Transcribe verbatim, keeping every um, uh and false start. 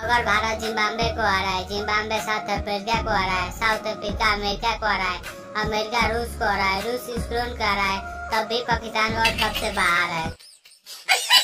अगर भारत जिम्बाब्वे को हरा है, जिम्बाब्वे साउथ अफ्रीका को हरा है, साउथ अफ्रीका अमेरिका को हरा है, अमेरिका रूस को हरा है, रूस यूक्रेन को हरा है, तब भी पाकिस्तान वर्ल्ड कप से बाहर है।